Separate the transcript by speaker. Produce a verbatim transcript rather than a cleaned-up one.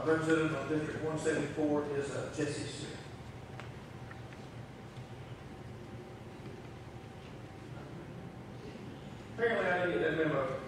Speaker 1: representative on District one seventy-four is uh, Jesse Smith. Apparently I didn't get that memo.